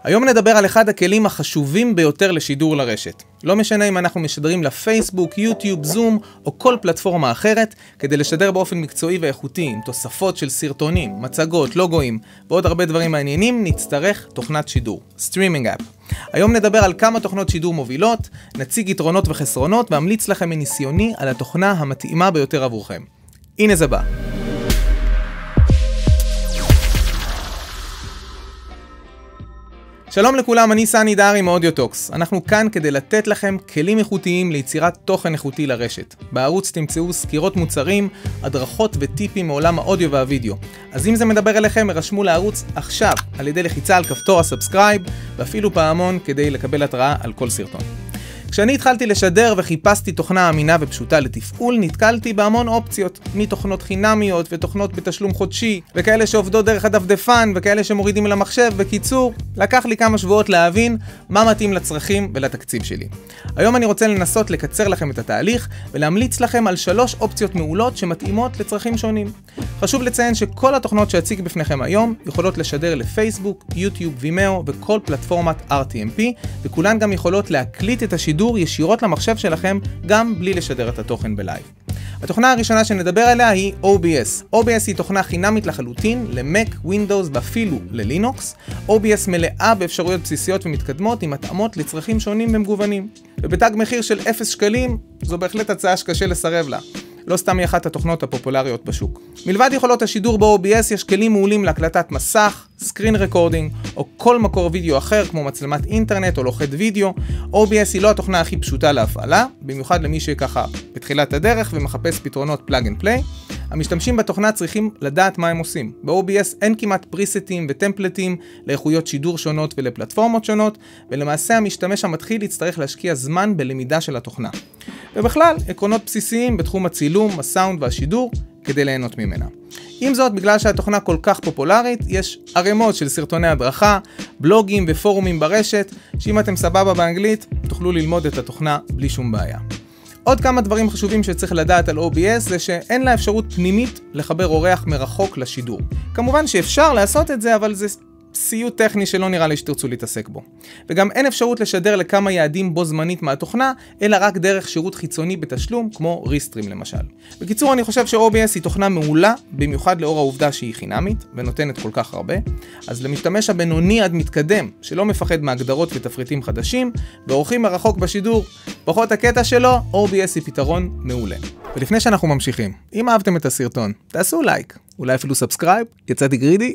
היום נדבר על אחד הכלים החשובים ביותר לשידור לרשת. לא משנה אם אנחנו משדרים לפייסבוק, יוטיוב, זום או כל פלטפורמה אחרת, כדי לשדר באופן מקצועי ואיכותי עם תוספות של סרטונים, מצגות, לוגויים ועוד הרבה דברים מעניינים, נצטרך תוכנת שידור, סטרימינג אפ. היום נדבר על כמה תוכנות שידור מובילות, נציג יתרונות וחסרונות ואמליץ לכם מניסיוני על התוכנה המתאימה ביותר עבורכם. הנה זה בא. שלום לכולם, אני סני דארי מאודיוטוקס. אנחנו כאן כדי לתת לכם כלים איכותיים ליצירת תוכן איכותי לרשת. בערוץ תמצאו סקירות מוצרים, הדרכות וטיפים מעולם האודיו והווידאו. אז אם זה מדבר אליכם, הרשמו לערוץ עכשיו על ידי לחיצה על כפתור הסאבסקרייב, ואפילו פעמון כדי לקבל התראה על כל סרטון. כשאני התחלתי לשדר וחיפשתי תוכנה אמינה ופשוטה לתפעול, נתקלתי בהמון אופציות, מתוכנות חינמיות ותוכנות בתשלום חודשי, וכאלה שעובדות דרך הדפדפן, וכאלה שמורידים למחשב. בקיצור, לקח לי כמה שבועות להבין מה מתאים לצרכים ולתקציב שלי. היום אני רוצה לנסות לקצר לכם את התהליך, ולהמליץ לכם על 3 אופציות מעולות שמתאימות לצרכים שונים. חשוב לציין שכל התוכנות שאציג בפניכם היום יכולות לשדר לפייסבוק, יוטיוב, וימאו וכל פלטפורמת RTMP, וכולן גם יכולות להקליט את השידור ישירות למחשב שלכם גם בלי לשדר את התוכן בלייב. התוכנה הראשונה שנדבר עליה היא OBS. OBS היא תוכנה חינמית לחלוטין למק, ווינדוס ואפילו ללינוקס. OBS מלאה באפשרויות בסיסיות ומתקדמות עם התאמות לצרכים שונים ומגוונים. ובתג מחיר של 0 שקלים זו בהחלט הצעה שקשה לסרב לה. לא סתם היא אחת התוכנות הפופולריות בשוק. מלבד יכולות השידור ב-OBS יש כלים מעולים להקלטת מסך, סקרין רקורדינג או כל מקור וידאו אחר כמו מצלמת אינטרנט או לוחת וידאו. OBS היא לא התוכנה הכי פשוטה להפעלה, במיוחד למי שככה בתחילת הדרך ומחפש פתרונות פלאג אנד פליי. המשתמשים בתוכנה צריכים לדעת מה הם עושים. ב-OBS אין כמעט פריסטים וטמפלטים לאיכויות שידור שונות ולפלטפורמות שונות, ולמעשה המשתמש המתחיל יצטרך להשקיע זמן בלמידה של התוכנה. ובכלל, עקרונות בסיסיים בתחום הצילום, הסאונד והשידור כדי ליהנות ממנה. עם זאת, בגלל שהתוכנה כל כך פופולרית, יש ערימות של סרטוני הדרכה, בלוגים ופורומים ברשת, שאם אתם סבבה באנגלית, תוכלו ללמוד את התוכנה בלי שום בעיה. עוד כמה דברים חשובים שצריך לדעת על OBS זה שאין לה אפשרות פנימית לחבר אורח מרחוק לשידור. כמובן שאפשר לעשות את זה, אבל זה סיוט טכני שלא נראה לי שתרצו להתעסק בו. וגם אין אפשרות לשדר לכמה יעדים בו זמנית מהתוכנה, אלא רק דרך שירות חיצוני בתשלום, כמו ריסטרים למשל. בקיצור, אני חושב ש-OBS היא תוכנה מעולה, במיוחד לאור העובדה שהיא חינמית, ונותנת כל כך הרבה. אז למשתמש הבינוני עד מתקדם, שלא מפחד מהגדרות ותפריטים חדשים, ועורכים מרחוק בשידור, פחות הקטע שלו, OBS היא פתרון מעולה. ולפני שאנחנו ממשיכים, אם אהבתם את הסרטון, תעשו לייק, אולי אפילו סאבסקרייב, יצאתי גרידי.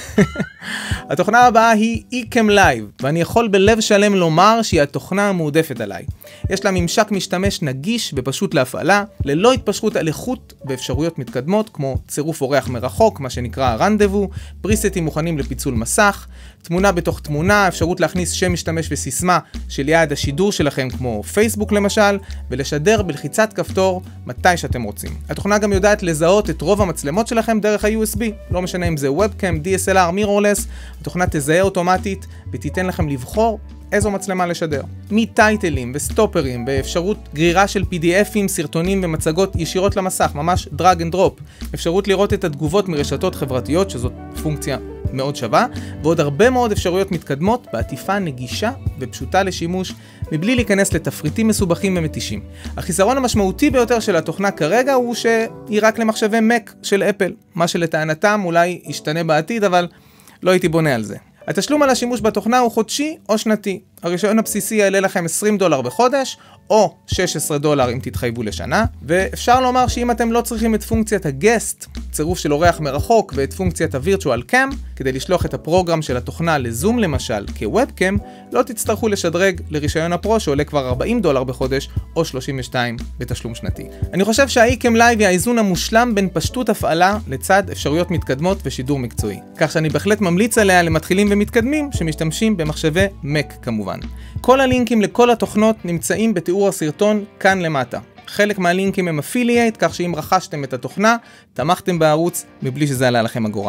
התוכנה הבאה היא Ecamm Live, ואני יכול בלב שלם לומר שהיא התוכנה המועדפת עליי. יש לה ממשק משתמש נגיש ופשוט להפעלה, ללא התפשרות על איכות ואפשרויות מתקדמות, כמו צירוף אורח מרחוק, מה שנקרא רנדבו, פריסטים מוכנים לפיצול מסך, תמונה בתוך תמונה, אפשרות להכניס שם משתמש וסיסמה של יעד השידור שלכם, כמו פייסבוק למשל, ולשדר בלחיצת כפתור מתי שאתם רוצים. התוכנה גם יודעת לזהות את רוב המצלמות שלכם דרך ה-USB, לא משנה אם זה Webcam, DSLR, Mirrorless, התוכנה תזהה אוטומטית ותיתן לכם לבחור איזו מצלמה לשדר. מטייטלים וסטופרים באפשרות גרירה של PDFים, סרטונים ומצגות ישירות למסך, ממש דרג אנד דרופ. אפשרות לראות את התגובות מרשתות חברתיות, שזאת פונקציה מאוד שווה, ועוד הרבה מאוד אפשרויות מתקדמות בעטיפה נגישה ופשוטה לשימוש, מבלי להיכנס לתפריטים מסובכים ומתישים. החיסרון המשמעותי ביותר של התוכנה כרגע הוא שהיא רק למחשבי מק של אפל, מה שלטענתם אולי ישתנה בעתיד, אבל לא הייתי בונה על זה. התשלום על השימוש בתוכנה הוא חודשי או שנתי. הרישיון הבסיסי יעלה לכם $20 בחודש, או $16 אם תתחייבו לשנה, ואפשר לומר שאם אתם לא צריכים את פונקציית הגסט, צירוף של אורח מרחוק, ואת פונקציית הווירטואל קאם, כדי לשלוח את הפרוגרם של התוכנה לזום למשל, כוובקאם, לא תצטרכו לשדרג לרישיון הפרו שעולה כבר $40 בחודש, או $32 בתשלום שנתי. אני חושב שה-Ecamm Live היא האיזון המושלם בין פשטות הפעלה לצד אפשרויות מתקדמות ושידור מקצועי. כך שאני בהחלט ממליץ עליה למתחילים ומתקדמים שמשתמשים במחשבי מק כמובן. כל הלינקים לכל התוכנות נמצאים בתיאור הסרטון כאן למטה. חלק מהלינקים הם אפילייט, כך שאם רכשתם את התוכנה, תמכתם בערוץ מבלי שזה עלה לכם אגורה.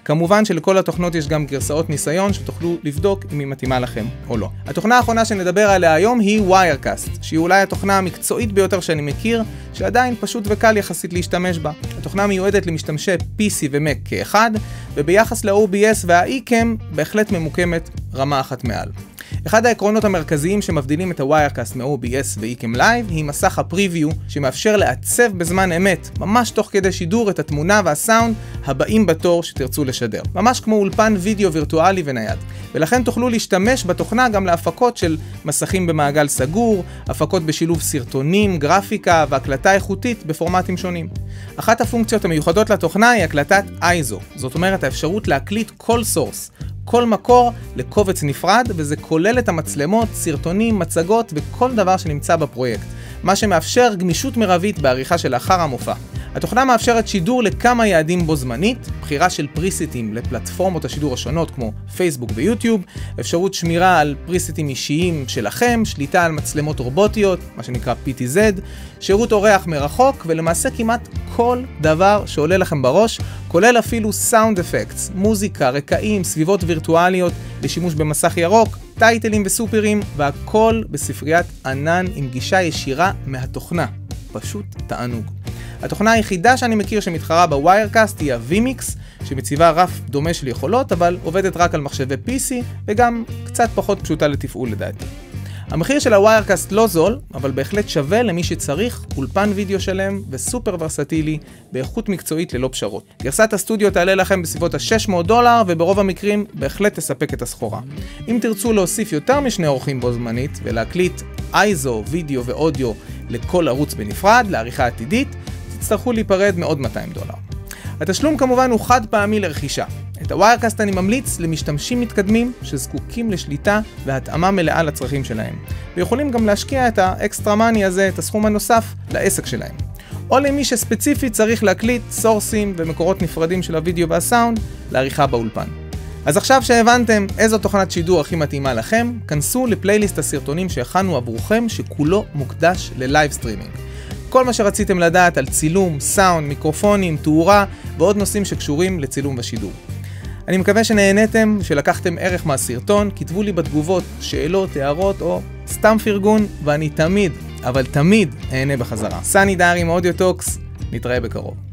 כמובן שלכל התוכנות יש גם גרסאות ניסיון שתוכלו לבדוק אם היא מתאימה לכם או לא. התוכנה האחרונה שנדבר עליה היום היא Wirecast, שהיא אולי התוכנה המקצועית ביותר שאני מכיר, שעדיין פשוט וקל יחסית להשתמש בה. התוכנה מיועדת למשתמשי PC ו-Mac כאחד, וביחס ל-OBS וה-eCam בהחלט ממוקמת רמה אחת מעל. אחד העקרונות המרכזיים שמבדילים את ה-Wirecast מ-OBS ו-eCam Live היא מסך הפריוויו שמאפשר לעצב בזמן אמת, ממש תוך כדי שידור, את התמונה והסאונד הבאים בתור שתרצו לשדר. ממש כמו אולפן וידאו וירטואלי ונייד. ולכן תוכלו להשתמש בתוכנה גם להפקות של מסכים במעגל סגור, הפקות בשילוב סרטונים, גרפיקה והקלטה איכותית בפורמטים שונים. אחת הפונקציות המיוחדות לתוכנה היא הקלטת ISO, זאת אומרת האפשרות להקליט כל סורס, כל מקור לקובץ נפרד, וזה כולל את המצלמות, סרטונים, מצגות וכל דבר שנמצא בפרויקט, מה שמאפשר גמישות מרבית בעריכה שלאחר המופע. התוכנה מאפשרת שידור לכמה יעדים בו זמנית, בחירה של פריסטים לפלטפורמות השידור השונות כמו פייסבוק ויוטיוב, אפשרות שמירה על פריסטים אישיים שלכם, שליטה על מצלמות רובוטיות, מה שנקרא PTZ, שירות אורח מרחוק, ולמעשה כמעט כל דבר שעולה לכם בראש, כולל אפילו סאונד אפקטס, מוזיקה, רקעים, סביבות וירטואליות לשימוש במסך ירוק, טייטלים וסופרים, והכל בספריית ענן עם גישה ישירה מהתוכנה. פשוט תענוג. התוכנה היחידה שאני מכיר שמתחרה ב-Wirecast היא ה-vMix, שמציבה רף דומה של יכולות, אבל עובדת רק על מחשבי PC, וגם קצת פחות פשוטה לתפעול לדעתי. המחיר של ה-Wirecast לא זול, אבל בהחלט שווה למי שצריך אולפן וידאו שלם וסופר ורסטילי באיכות מקצועית ללא פשרות. גרסת הסטודיו תעלה לכם בסביבות $600, וברוב המקרים בהחלט תספק את הסחורה. אם תרצו להוסיף יותר משני אורחים בו זמנית ולהקליט ISO, וידאו ואודיו לכל ערוץ בנפרד, לעריכה עתידית, תצטרכו להיפרד מעוד $200. התשלום כמובן הוא חד פעמי לרכישה. את ה-Wirecast אני ממליץ למשתמשים מתקדמים שזקוקים לשליטה והתאמה מלאה לצרכים שלהם, ויכולים גם להשקיע את האקסטרה מאני הזה, את הסכום הנוסף, לעסק שלהם. או למי שספציפית צריך להקליט סורסים ומקורות נפרדים של הוידאו והסאונד לעריכה באולפן. אז עכשיו שהבנתם איזו תוכנת שידור הכי מתאימה לכם, כנסו לפלייליסט הסרטונים שהכנו עבורכם שכולו מוקדש ללייב סטרימינג. כל מה שרציתם לדעת על צילום, סאונד, מיקרופונים, תאורה ועוד נושאים שקשורים לצילום ושידור. אני מקווה שנהנתם, שלקחתם ערך מהסרטון, כתבו לי בתגובות שאלות, הערות או סתם פרגון, ואני תמיד, אבל תמיד אהנה בחזרה. סני דהרי מאודיוטוקס, נתראה בקרוב.